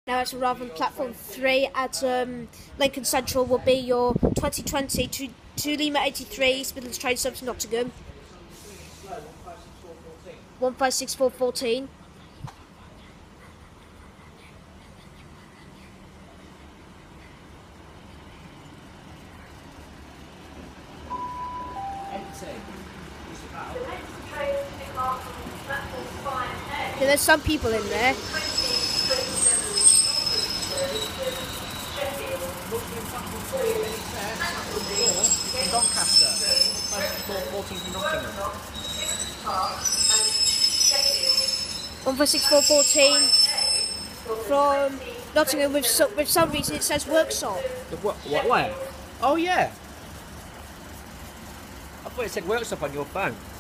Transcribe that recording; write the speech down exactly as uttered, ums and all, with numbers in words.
Now it's rather than platform three at um, Lincoln Central will be your twenty twenty to, to Lima eighty-three East Midlands train service to Nottingham. one five six four one four. Yeah, there's some people in there. Doncaster, fourteen from Nottingham. one five six four one four from Nottingham. With so, with some reason it says workshop. The what? What? Where? Oh yeah. I thought it said workshop on your phone.